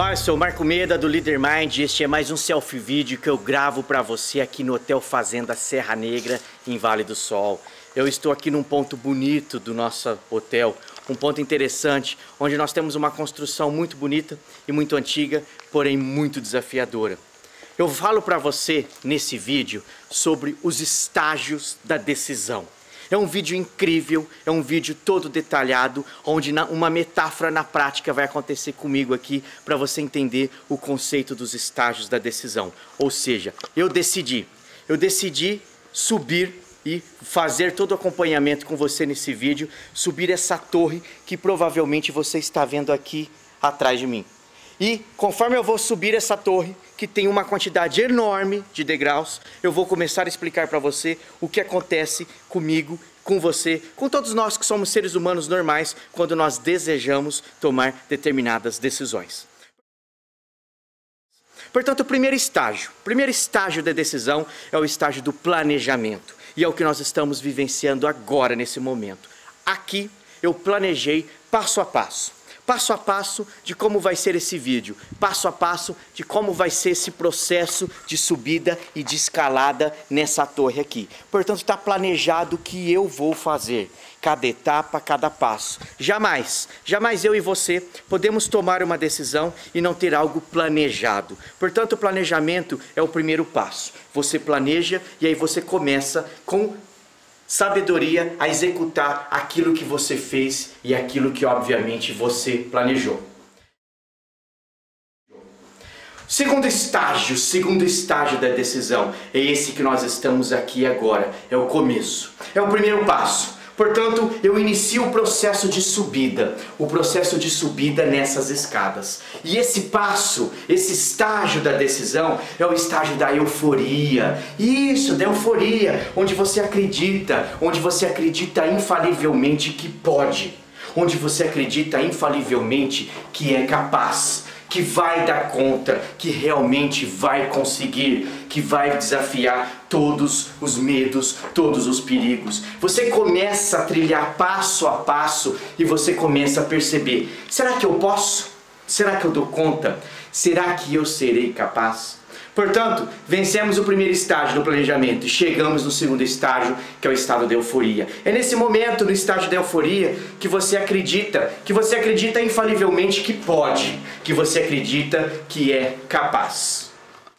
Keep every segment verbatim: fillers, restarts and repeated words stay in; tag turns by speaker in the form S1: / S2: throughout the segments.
S1: Olá, eu sou o Marco Meda do Leader Mind e este é mais um selfie vídeo que eu gravo para você aqui no Hotel Fazenda Serra Negra, em Vale do Sol. Eu estou aqui num ponto bonito do nosso hotel, um ponto interessante, onde nós temos uma construção muito bonita e muito antiga, porém muito desafiadora. Eu falo para você nesse vídeo sobre os estágios da decisão. É um vídeo incrível, é um vídeo todo detalhado, onde uma metáfora na prática vai acontecer comigo aqui para você entender o conceito dos estágios da decisão. Ou seja, eu decidi, eu decidi subir e fazer todo o acompanhamento com você nesse vídeo, subir essa torre que provavelmente você está vendo aqui atrás de mim. E conforme eu vou subir essa torre, que tem uma quantidade enorme de degraus, eu vou começar a explicar para você o que acontece comigo, com você, com todos nós que somos seres humanos normais, quando nós desejamos tomar determinadas decisões. Portanto, o primeiro estágio, o primeiro estágio da decisão é o estágio do planejamento. E é o que nós estamos vivenciando agora, nesse momento. Aqui eu planejei passo a passo. Passo a passo de como vai ser esse vídeo, passo a passo de como vai ser esse processo de subida e de escalada nessa torre aqui. Portanto, está planejado o que eu vou fazer, cada etapa, cada passo. Jamais, jamais eu e você podemos tomar uma decisão e não ter algo planejado. Portanto, o planejamento é o primeiro passo. Você planeja e aí você começa com sabedoria a executar aquilo que você fez e aquilo que obviamente você planejou. Segundo estágio, segundo estágio da decisão, é esse que nós estamos aqui agora, é o começo, é o primeiro passo. Portanto, eu inicio o processo de subida, o processo de subida nessas escadas. E esse passo, esse estágio da decisão é o estágio da euforia. Isso, da euforia, onde você acredita, onde você acredita infalivelmente que pode, onde você acredita infalivelmente que é capaz, que vai dar conta, que realmente vai conseguir, que vai desafiar todos os medos, todos os perigos. Você começa a trilhar passo a passo e você começa a perceber, será que eu posso? Será que eu dou conta? Será que eu serei capaz? Portanto, vencemos o primeiro estágio do planejamento e chegamos no segundo estágio, que é o estado da euforia. É nesse momento, no estágio da euforia, que você acredita, que você acredita infalivelmente que pode, que você acredita que é capaz.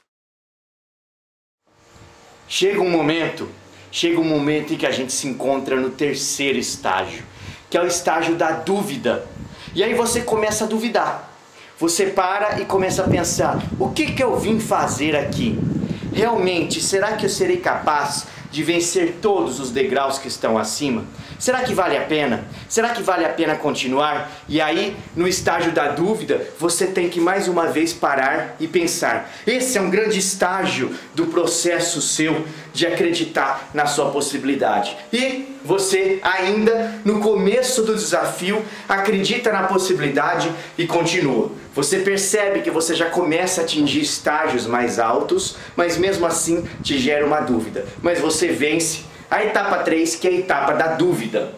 S1: Chega um momento, chega um momento em que a gente se encontra no terceiro estágio, que é o estágio da dúvida. E aí você começa a duvidar. Você para e começa a pensar, o que que eu vim fazer aqui? Realmente, será que eu serei capaz de vencer todos os degraus que estão acima? Será que vale a pena? Será que vale a pena continuar? E aí, no estágio da dúvida, você tem que mais uma vez parar e pensar. Esse é um grande estágio do processo seu de acreditar na sua possibilidade. E você ainda, no começo do desafio, acredita na possibilidade e continua. Você percebe que você já começa a atingir estágios mais altos, mas mesmo assim te gera uma dúvida. Mas você vence a etapa três, que é a etapa da dúvida.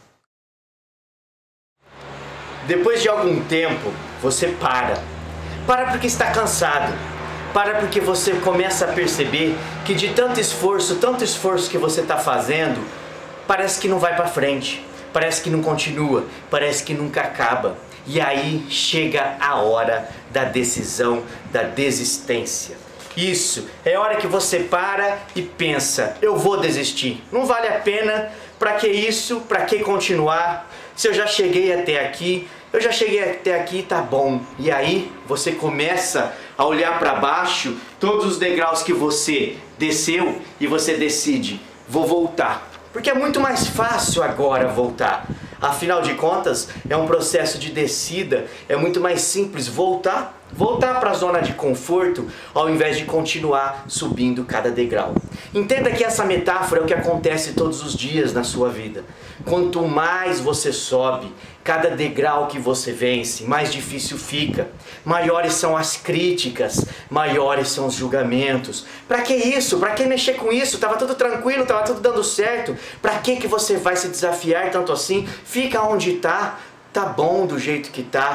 S1: Depois de algum tempo, você para. Para porque está cansado. Para porque você começa a perceber que de tanto esforço, tanto esforço que você está fazendo, parece que não vai para frente. Parece que não continua. Parece que nunca acaba. E aí chega a hora da decisão, da desistência. Isso, é hora que você para e pensa, eu vou desistir, não vale a pena, pra que isso, pra que continuar, se eu já cheguei até aqui, eu já cheguei até aqui, tá bom. E aí você começa a olhar para baixo, todos os degraus que você desceu e você decide, vou voltar, porque é muito mais fácil agora voltar. Afinal de contas, é um processo de descida, é muito mais simples voltar, voltar para a zona de conforto, ao invés de continuar subindo cada degrau. Entenda que essa metáfora é o que acontece todos os dias na sua vida. Quanto mais você sobe, cada degrau que você vence, mais difícil fica. Maiores são as críticas, maiores são os julgamentos. Pra que isso? Pra que mexer com isso? Tava tudo tranquilo, tava tudo dando certo. Pra que que você vai se desafiar tanto assim? Fica onde tá, tá bom do jeito que tá.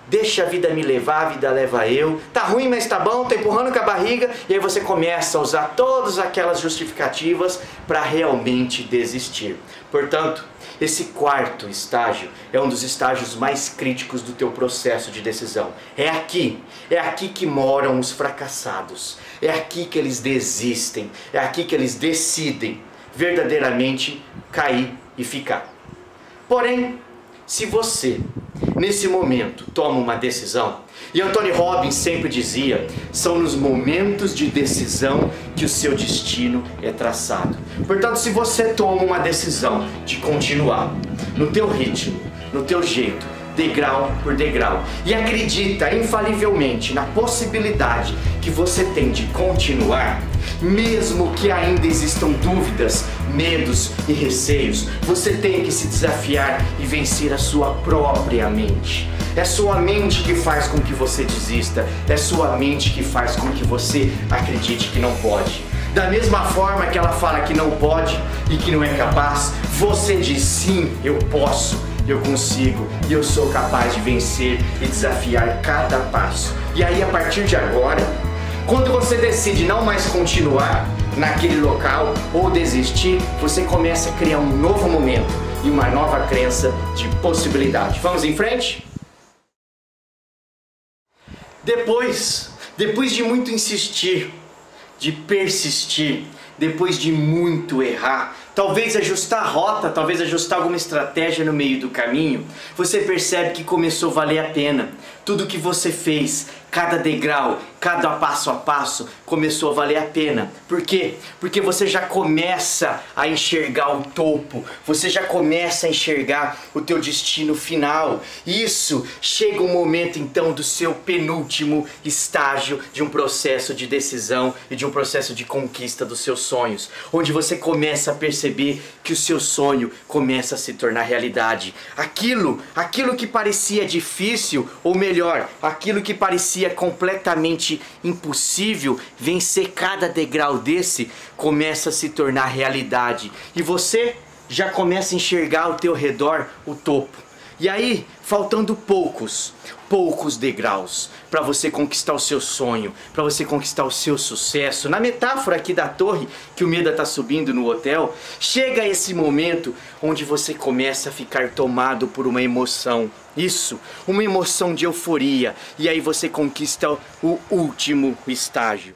S1: Deixa a vida me levar, a vida leva eu. Tá ruim, mas tá bom, tô empurrando com a barriga. E aí você começa a usar todas aquelas justificativas para realmente desistir. Portanto, esse quarto estágio é um dos estágios mais críticos do teu processo de decisão. É aqui, é aqui que moram os fracassados. É aqui que eles desistem. É aqui que eles decidem verdadeiramente cair e ficar. Porém, se você, nesse momento, toma uma decisão, e Anthony Robbins sempre dizia, são nos momentos de decisão que o seu destino é traçado. Portanto, se você toma uma decisão de continuar no teu ritmo, no teu jeito, degrau por degrau, e acredita infalivelmente na possibilidade que você tem de continuar, mesmo que ainda existam dúvidas, medos e receios, você tem que se desafiar e vencer a sua própria mente. É sua mente que faz com que você desista, é sua mente que faz com que você acredite que não pode. Da mesma forma que ela fala que não pode e que não é capaz, você diz sim, eu posso, eu consigo e eu sou capaz de vencer e desafiar cada passo. E aí, a partir de agora, quando você decide não mais continuar naquele local ou desistir, você começa a criar um novo momento e uma nova crença de possibilidade. Vamos em frente? Depois, depois de muito insistir, de persistir, depois de muito errar, talvez ajustar a rota, talvez ajustar alguma estratégia no meio do caminho, você percebe que começou a valer a pena. Tudo que você fez, cada degrau, cada passo a passo, começou a valer a pena. Por quê? Porque você já começa a enxergar o topo, você já começa a enxergar o teu destino final. Isso chega um momento então do seu penúltimo estágio de um processo de decisão e de um processo de conquista dos seus sonhos, onde você começa a perceber que o seu sonho começa a se tornar realidade. Aquilo, aquilo que parecia difícil, ou melhor, aquilo que parecia completamente impossível, vencer cada degrau desse, começa a se tornar realidade. E você já começa a enxergar ao teu redor o topo. E aí, faltando poucos, poucos degraus para você conquistar o seu sonho, para você conquistar o seu sucesso. Na metáfora aqui da torre que o Meda está subindo no hotel, chega esse momento onde você começa a ficar tomado por uma emoção. Isso, uma emoção de euforia. E aí você conquista o último estágio,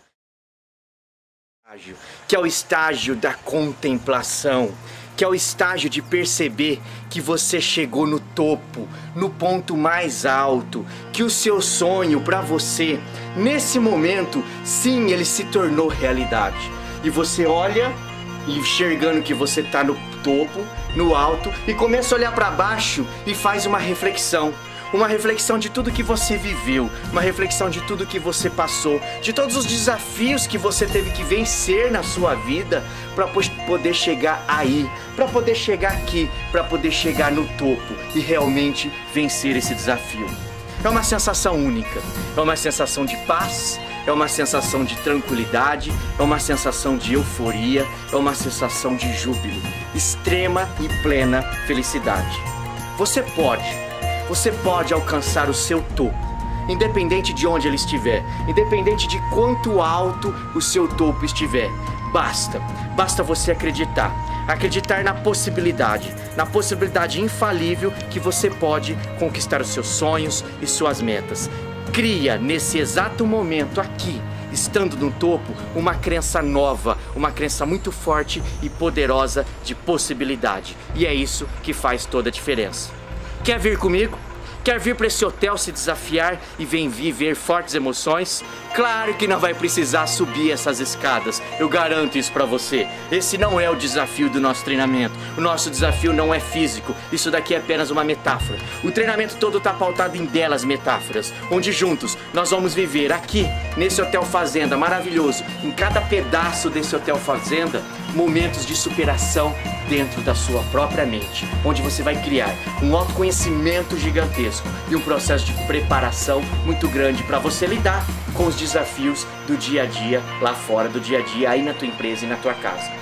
S1: que é o estágio da contemplação, que é o estágio de perceber que você chegou no topo, no ponto mais alto, que o seu sonho para você, nesse momento, sim, ele se tornou realidade. E você olha, enxergando que você está no topo, no alto, e começa a olhar para baixo e faz uma reflexão. Uma reflexão de tudo que você viveu, uma reflexão de tudo que você passou, de todos os desafios que você teve que vencer na sua vida para poder chegar aí, para poder chegar aqui, para poder chegar no topo e realmente vencer esse desafio. É uma sensação única, é uma sensação de paz, é uma sensação de tranquilidade, é uma sensação de euforia, é uma sensação de júbilo, extrema e plena felicidade. Você pode. Você pode alcançar o seu topo, independente de onde ele estiver, independente de quanto alto o seu topo estiver. Basta, basta você acreditar, acreditar na possibilidade, na possibilidade infalível que você pode conquistar os seus sonhos e suas metas. Cria nesse exato momento aqui, estando no topo, uma crença nova, uma crença muito forte e poderosa de possibilidade. E é isso que faz toda a diferença. Quer vir comigo? Quer vir para esse hotel se desafiar e vem viver fortes emoções? Claro que não vai precisar subir essas escadas, eu garanto isso para você. Esse não é o desafio do nosso treinamento. O nosso desafio não é físico, isso daqui é apenas uma metáfora. O treinamento todo está pautado em belas metáforas, onde juntos nós vamos viver aqui, nesse hotel fazenda maravilhoso, em cada pedaço desse hotel fazenda, momentos de superação dentro da sua própria mente, onde você vai criar um autoconhecimento gigantesco e um processo de preparação muito grande para você lidar com os desafios do dia a dia lá fora, do dia a dia aí na tua empresa e na tua casa.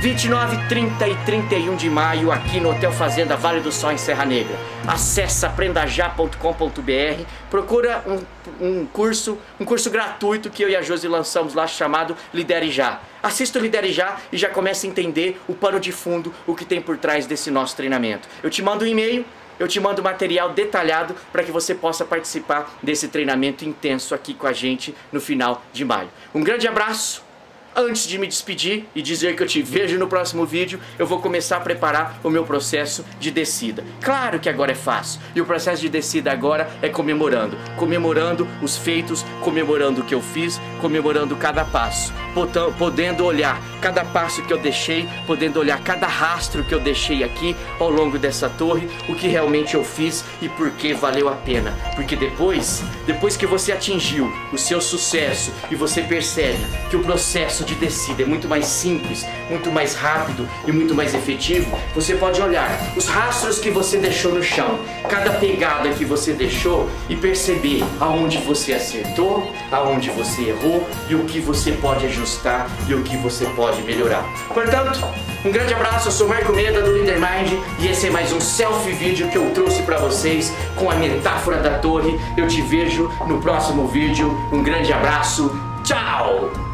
S2: vinte e nove, trinta e trinta e um de maio aqui no Hotel Fazenda Vale do Sol em Serra Negra. Acesse aprenda já ponto com ponto br, procura um, um curso, um curso gratuito que eu e a Josi lançamos lá chamado Lidere Já. Assista o Lidere Já e já comece a entender o pano de fundo, o que tem por trás desse nosso treinamento. Eu te mando um e-mail, eu te mando material detalhado para que você possa participar desse treinamento intenso aqui com a gente no final de maio. Um grande abraço. Antes de me despedir e dizer que eu te vejo no próximo vídeo, eu vou começar a preparar o meu processo de descida. Claro que agora é fácil, e o processo de descida agora é comemorando. Comemorando os feitos, comemorando o que eu fiz, comemorando cada passo. Podendo olhar cada passo que eu deixei, podendo olhar cada rastro que eu deixei aqui ao longo dessa torre, o que realmente eu fiz e por que valeu a pena. Porque depois, depois que você atingiu o seu sucesso e você percebe que o processo de descida é muito mais simples, muito mais rápido e muito mais efetivo, você pode olhar os rastros que você deixou no chão, cada pegada que você deixou e perceber aonde você acertou, aonde você errou e o que você pode ajustar e o que você pode melhorar. Portanto, um grande abraço, eu sou Marco Meda do Leader Mind e esse é mais um selfie vídeo que eu trouxe para vocês com a metáfora da torre. Eu te vejo no próximo vídeo, um grande abraço, tchau!